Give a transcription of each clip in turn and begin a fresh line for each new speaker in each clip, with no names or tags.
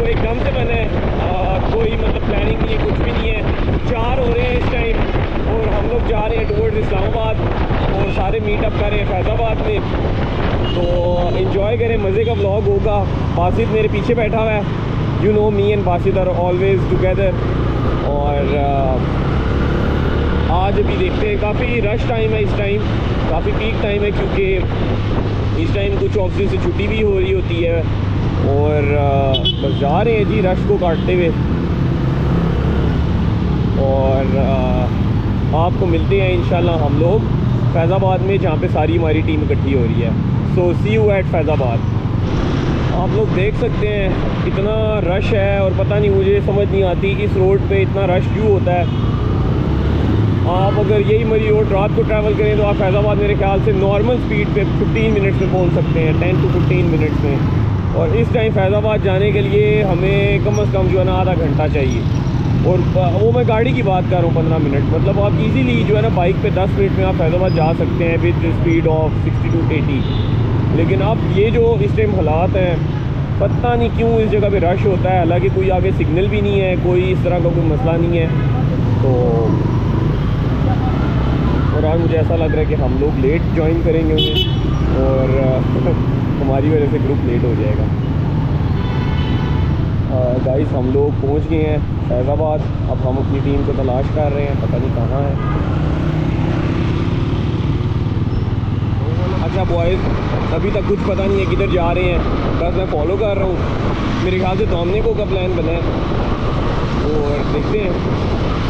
एकदम से बना है, कोई मतलब प्लानिंग नहीं है, कुछ भी नहीं है। 4 हो रहे हैं इस टाइम और हम लोग जा रहे हैं टुवर्ड्स इस्लामाबाद और सारे मीटअप कर रहे हैं फैज़ाबाद में। तो इन्जॉय करें, मज़े का व्लॉग होगा। बासित मेरे पीछे बैठा हुआ है, you know me and Basit are always together. और आज अभी देखते हैं, काफ़ी रश टाइम है इस टाइम, काफ़ी पीक टाइम है, क्योंकि इस टाइम कुछ ऑफिस से छुट्टी भी हो रही होती है। और बस जा रहे हैं जी रश को काटते हुए। और आपको मिलते हैं इंशाल्लाह हम लोग फैज़ाबाद में, जहाँ पे सारी हमारी टीम इकट्ठी हो रही है। So see you at Faizabad. आप लोग देख सकते हैं इतना रश है, और पता नहीं, मुझे समझ नहीं आती इस रोड पे इतना रश क्यों होता है। आप अगर यही मरी रोड रात को ट्रैवल करें तो आप फैज़ाबाद मेरे ख्याल से नॉर्मल स्पीड पे 15 मिनट्स में पहुंच सकते हैं, 10 to 15 मिनट्स में। और इस टाइम फैज़ाबाद जाने के लिए हमें कम से कम जो है ना आधा घंटा चाहिए, और वो मैं गाड़ी की बात कर रहा हूँ 15 मिनट। मतलब आप इजीली जो है ना बाइक पे 10 मिनट में आप फैज़ाबाद जा सकते हैं विद स्पीड ऑफ 60 to 80। लेकिन अब ये जो इस टाइम हालात हैं, पता नहीं क्यों इस जगह पे रश होता है। हालांकि कोई आगे सिग्नल भी नहीं है, कोई इस तरह का कोई मसला नहीं है। तो और आज मुझे ऐसा लग रहा है कि हम लोग लेट ज्वाइन करेंगे उन्हें, और हमारी वजह से ग्रुप लेट हो जाएगा। गाइस हम लोग पहुंच गए हैं फैज़ाबाद। अब हम अपनी टीम को तलाश कर रहे हैं, पता नहीं कहाँ है। अच्छा बॉयज़, अभी तक कुछ पता नहीं है किधर जा रहे हैं, बस मैं फॉलो कर रहा हूँ। मेरे ख्याल से डोमिनिको का प्लान बना है, और देखते हैं।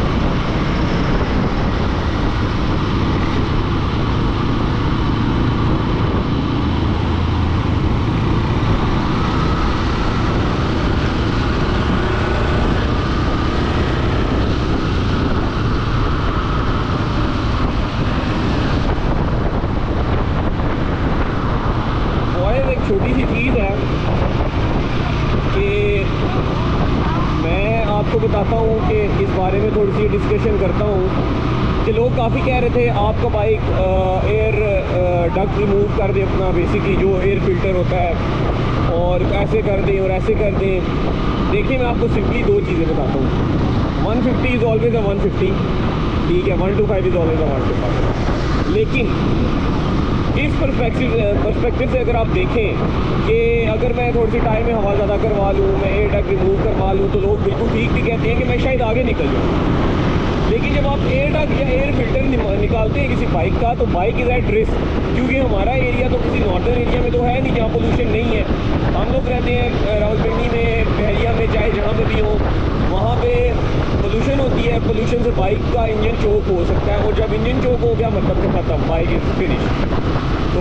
छोटी सी चीज़ है कि मैं आपको बताता हूँ कि इस बारे में थोड़ी सी डिस्कशन करता हूँ कि लोग काफ़ी कह रहे थे आपका बाइक एयर डक्ट रिमूव कर दे अपना, बेसिकली जो एयर फिल्टर होता है, और ऐसे कर दें और ऐसे कर दें। देखिए मैं आपको सिंपली 2 चीज़ें बताता हूँ। 150 इज़ ऑलवेज अ 150, ठीक है, 125 इज़ ऑलवेज अ 125। लेकिन इस पर्सपेक्टिव से अगर आप देखें कि अगर मैं थोड़ी सी टाइम में हवा ज़्यादा करवा लूँ, मैं एयर डक्ट रिमूव करवा लूँ, तो लोग बिल्कुल ठीक भी कहते हैं कि मैं शायद आगे निकल जाऊँ। लेकिन जब आप एयर डक्ट या एयर फिल्टर निकालते हैं किसी बाइक का, तो बाइक इज़ एट रिस्क, क्योंकि हमारा एरिया तो किसी नॉर्दर्न एरिया में तो है नहीं जहाँ पोल्यूशन नहीं है। हम लोग रहते हैं रावलपिंडी में, बहरिया में, चाहे जहाँ पे भी हो, वहाँ पे पोल्यूशन होती है। पोल्यूशन से बाइक का इंजन चोक हो सकता है, और जब इंजन चोक हो गया मतलब कि ख़त्म, बाइक इज़ फिनिश। तो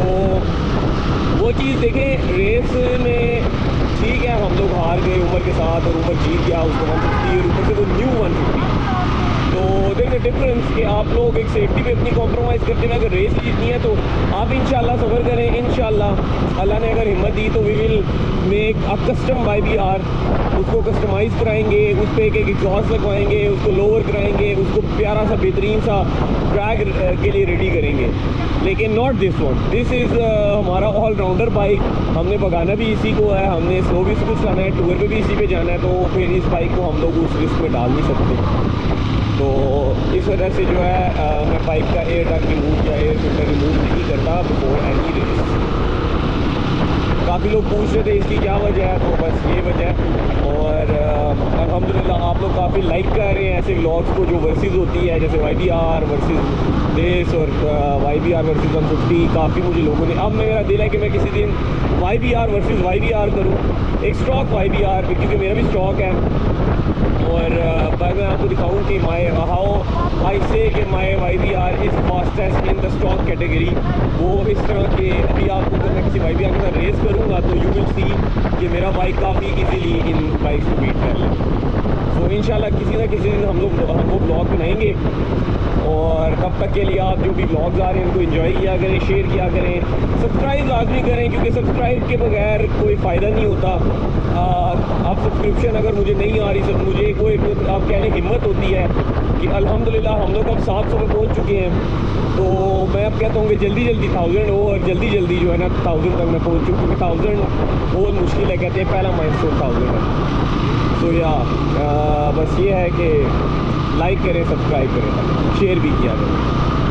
वो चीज़ देखें, रेस में ठीक है हम लोग हार गए उमर के साथ, और उमर जीत गया उसको 150, और ऊपर से वो न्यू 150। तो देयर इज अ डिफरेंस कि आप लोग एक सेफ्टी पे अपनी कॉम्प्रोमाइज़ करते हैं। अगर रेस जीतनी है तो आप इंशाल्लाह सफ़र करें, इंशाल्लाह अल्लाह ने अगर हिम्मत दी तो we will make a custom YBR। उसको कस्टमाइज़ कराएंगे, उस पर एक एग्जॉस्ट लगवाएंगे, उसको लोअर कराएंगे, उसको प्यारा सा बेहतरीन सा ट्रैक के लिए रेडी करेंगे। लेकिन not this one, this is हमारा ऑलराउंडर बाइक। हमने भगाना भी इसी को है, हमने स्लो भी इसको चलाना है, टूर पे भी इसी पे जाना है। तो फिर इस बाइक को हम लोग उस रिस्क में डाल नहीं सकते। तो इस वजह से जो है मैं बाइक का एयर डक्ट रिमूव या एयर फिल्टर रिमूव नहीं करता बिफोर एनी रेस। काफ़ी लोग पूछ रहे थे इसकी क्या वजह है, तो बस ये वजह है। और अल्हम्दुलिल्लाह आप लोग काफ़ी लाइक कर रहे हैं ऐसे व्लॉग्स को जो वर्सेस होती है, जैसे YBR वर्सेस रेस और YBR वर्सेस 150। काफ़ी मुझे लोगों ने, अब मेरा दिल है कि मैं किसी दिन YBR वर्सेस YBR करूँ, एक स्टॉक YBR, क्योंकि मेरा भी स्टॉक है। और मैं आपको दिखाऊँ कि हाउ आई से कि my YBR is fastest in the stock category. वो इस तरह के, अभी आपको अगर मैं किसी YBR के साथ रेस करूँगा तो यू विल सी कि मेरा बाइक काफ़ी इजीली इन बाइक्स को बीट कर ले। तो इंशाल्लाह किसी ना किसी दिन हम लोग ब्लॉग बनाएंगे। और तब तक के लिए आप जो भी ब्लॉग्स आ रहे हैं उनको एंजॉय किया करें, शेयर किया करें, सब्सक्राइब लाजमी करें, क्योंकि सब्सक्राइब के बगैर कोई फ़ायदा नहीं होता। आप सब्सक्रिप्शन अगर मुझे नहीं आ रही, सब मुझे कोई आप कहने हिम्मत होती है कि अल्हम्दुलिल्लाह हम लोग अब 700 में पहुँच चुके हैं। तो मैं अब कहता हूँ कि जल्दी 1000 हो और जल्दी जो है ना 1000 तक मैं पहुँच चुका, क्योंकि 1000 बहुत मुश्किल है, कहते हैं पहला माइलस्टोन 1000 है। तो या बस ये है कि लाइक करें, सब्सक्राइब करें, शेयर भी किया करें।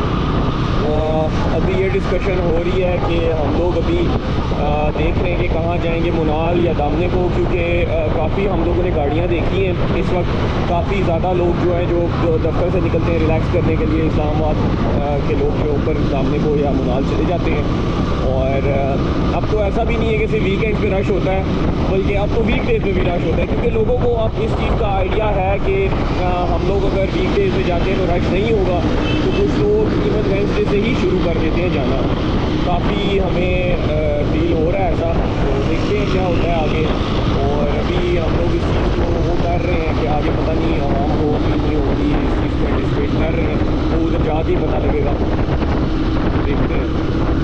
अभी ये डिस्कशन हो रही है कि हम लोग अभी देख रहे हैं कि कहाँ जाएंगे, मुनाल या दामने को, क्योंकि काफ़ी हम लोगों ने गाड़ियाँ देखी हैं इस वक्त। काफ़ी ज़्यादा लोग जो हैं जो दफ्तर से निकलते हैं रिलैक्स करने के लिए, इस्लामाबाद के लोग जो ऊपर दामने को या मुनाल चले जाते हैं। और अब तो ऐसा भी नहीं है कि सिर्फ वीकेंड पे रश होता है, बल्कि अब तो वीकडेज में भी रश होता है, क्योंकि लोगों को अब इस चीज़ का आइडिया है कि हम लोग अगर वीकडेज में जाते हैं तो रश नहीं होगा, तो कुछ लोग इवन वेडनेसडे से ही शुरू कर देते हैं जाना। काफ़ी हमें फील हो रहा है ऐसा, तो देखते हैं क्या होता है आगे। और अभी हम लोग इस चीज़ को वो कर रहे हैं कि आगे पता नहीं आवाम होगी नहीं होगी, इस चीज़ को एंटिसिपेट कर रहे हैं, तो उधर जाके ही पता लगेगा, देखते हैं।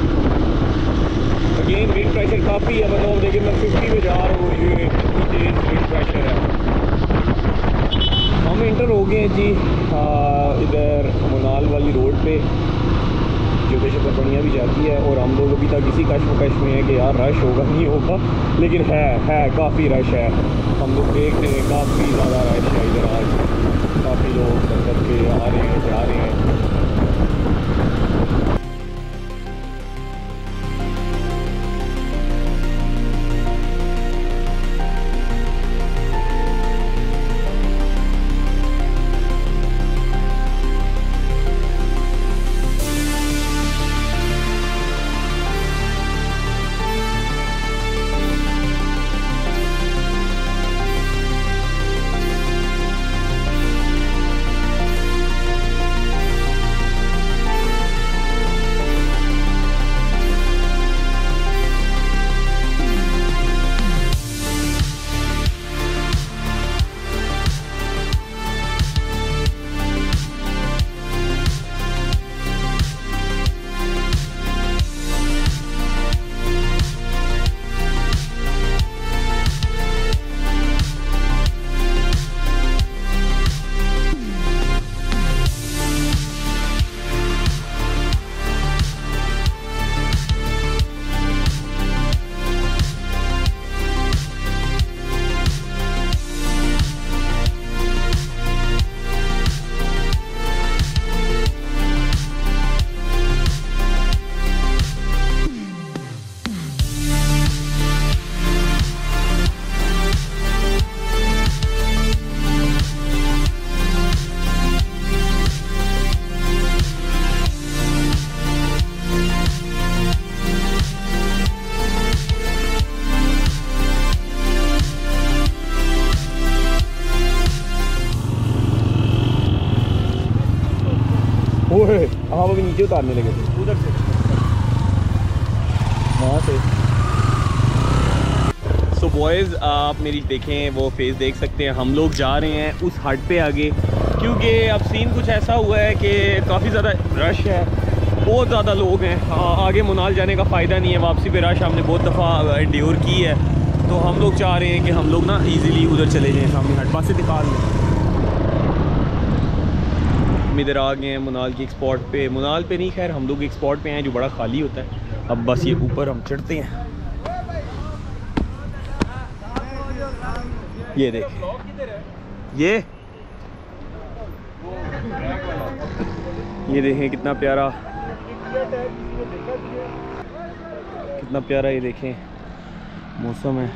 अगेन विंड प्रेशर काफ़ी है, मतलब देखिए मैं 50 में जा रहा हूँ, ये इतनी तेज़ विंड प्रेशर है। हम इंटर हो गए हैं जी इधर मुनाल वाली रोड पे, जो बेशक बढ़िया भी जाती है। और हम लोग अभी तक इसी कश्मकश में है कि यार रश होगा नहीं होगा, लेकिन है काफ़ी रश है। हम लोग देख रहे हैं काफ़ी ज़्यादा रश है इधर आज, काफ़ी लोग दफ्तर के आ रहे हैं, जा रहे हैं। ओए आप अभी नीचे उतारने लगे थे उधर से, वहाँ से। सो बॉयज़ आप मेरी देखें वो फेस देख सकते हैं, हम लोग जा रहे हैं उस हट पे आगे, क्योंकि अब सीन कुछ ऐसा हुआ है कि काफ़ी ज़्यादा रश है, बहुत ज़्यादा लोग हैं। आगे मुनाल जाने का फ़ायदा नहीं है, वापसी पे रश हमने बहुत दफ़ा एंड्योर की है, तो हम लोग चाह रहे हैं कि हम लोग ना ईज़िली उधर चले जाएँ, सामने हट पास से दिखा लें। हम इधर आ गए हैं मुनाल की एक स्पॉट पे, मुनाल पे नहीं खैर हम लोग एक स्पॉट पे हैं जो बड़ा खाली होता है। अब बस ये ऊपर हम चढ़ते हैं, ये देखें, ये देखें कितना प्यारा, कितना प्यारा, ये देखें मौसम है।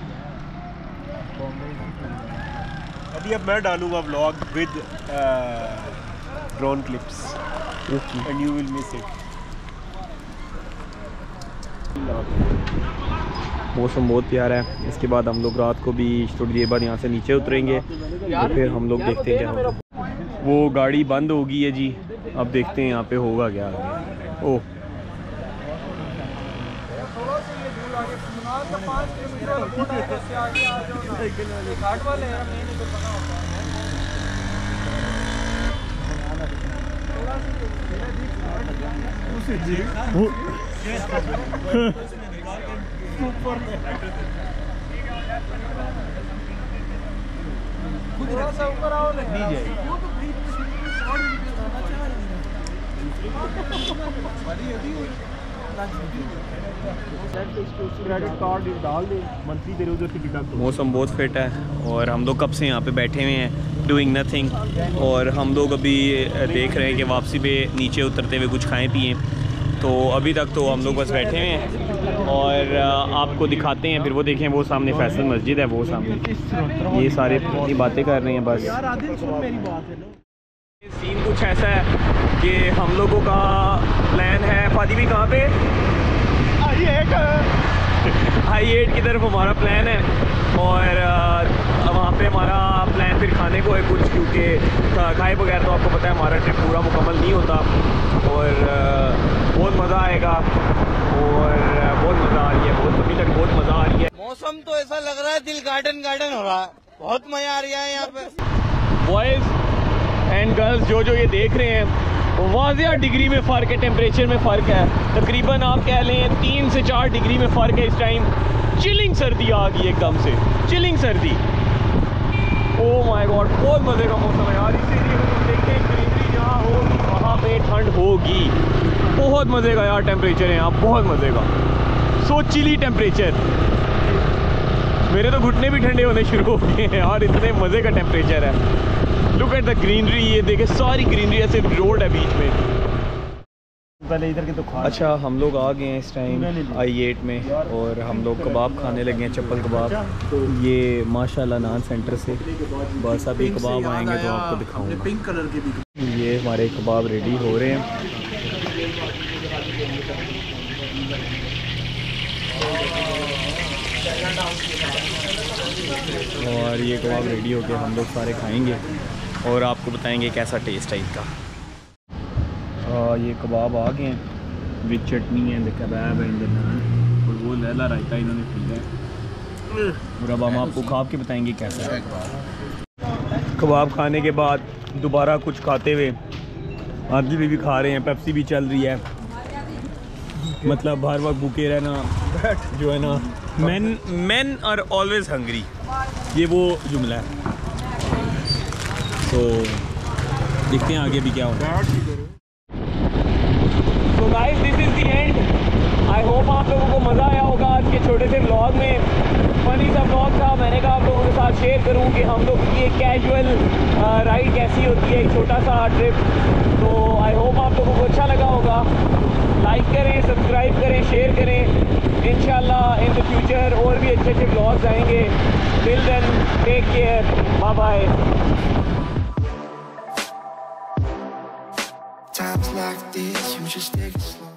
अभी अब मैं डालूंगा vlog with drone clips and you will miss it.
मौसम बहुत प्यारा है। इसके बाद हम लोग रात को भी थोड़ी देर बाद यहाँ से नीचे उतरेंगे, तो फिर हम लोग देखते हैं क्या होगा। वो गाड़ी बंद हो गई है जी, अब देखते हैं यहाँ पे होगा क्या आगे। ओह
क्रेडिट कार्ड डाल दे, मंथली तेरे उधर से डिडक्ट।
मौसम बहुत फिट है और हम लोग कब से यहाँ पे बैठे हुए हैं डूइंग नथिंग, और हम लोग अभी देख रहे हैं कि वापसी पे नीचे उतरते हुए कुछ खाएं पिएं। तो अभी तक तो हम लोग बस बैठे हुए हैं और आपको दिखाते हैं फिर। वो देखें वो सामने फैसल मस्जिद है, वो सामने ये सारे अपनी बातें कर रहे हैं बस। सीन कुछ ऐसा है कि हम लोगों का प्लान है, फादी भी कहाँ पे I8 की तरफ हमारा प्लान है, और वहाँ पे हमारा प्लान फिर खाने को है कुछ, क्योंकि खाए बगैर तो आपको पता है हमारा ट्रिप पूरा मुकम्मल नहीं होता। और बहुत मज़ा आएगा और बहुत मज़ा आ रही है, बहुत अभी तक बहुत मज़ा आ रही है।
मौसम तो ऐसा लग रहा है दिल गार्डन गार्डन हो रहा है, बहुत मज़ा आ रहा है यहाँ पे।
बॉयज़ एंड गर्ल्स जो ये देख रहे हैं, वाज़िया डिग्री में फ़र्क है, टेम्परेचर में फ़र्क है। तकरीबन आप कह लें 3 से 4 डिग्री में फ़र्क है इस टाइम। चिलिंग सर्दी आ गई एकदम से, चिलिंग सर्दी। ओह माय गॉड, बहुत मज़े का मौसम है यार। इस एरिया में तुम देखें ग्रीनरी जहाँ होगी वहाँ पे ठंड होगी। बहुत मज़े का यार टेम्परेचर है यहाँ, बहुत मज़े का। सो चिली टेम्परेचर, मेरे तो घुटने भी ठंडे होने शुरू हो गए हैं यार, इतने मज़े का टेम्परेचर है। लुक एट द ग्रीनरी, ये देखे सारी ग्रीनरी, ऐसे रोड है बीच में।
पहले इधर के तो खा।
अच्छा, हम लोग आ गए हैं इस टाइम I8 में और हम लोग कबाब खाने लगे हैं, चप्पल कबाब। ये माशाल्लाह नान सेंटर से। बस अभी कबाब आएंगे तो आपको दिखाऊंगा।
पिंक कलर के भी
ये हमारे कबाब रेडी हो रहे हैं। और ये कबाब रेडी हो गए, हम लोग सारे खाएंगे और आपको बताएंगे कैसा टेस्ट है इसका। ये कबाब आ गए हैं विद चटनी है, कबाब एंड नान, और वो लहला रायता इन्होंने पीया है। और अब हम आपको खा के बताएंगे कैसा है। कबाब खाने के बाद दोबारा कुछ खाते हुए आदि भी खा रहे हैं, पेप्सी भी चल रही है। मतलब हर वक्त भूखे रहना जो है ना, men are always hungry, ये वो जुमला है। तो देखते हैं आगे भी क्या होगा। So guys, this is the end. I hope आप लोगों को मज़ा आया होगा आज के छोटे से व्लॉग में। फनी सा व्लॉग था, मैंने कहा आप लोगों के साथ शेयर करूं कि हम लोग की एक कैजुअल राइड कैसी होती है, एक छोटा सा ट्रिप। तो आई होप आप लोगों को अच्छा लगा होगा। लाइक करें, सब्सक्राइब करें, शेयर करें। इंशाल्लाह इन द फ्यूचर और भी अच्छे अच्छे व्लॉग्स आएंगे। Till then take care, bye bye.
Times like this, you just take it slow.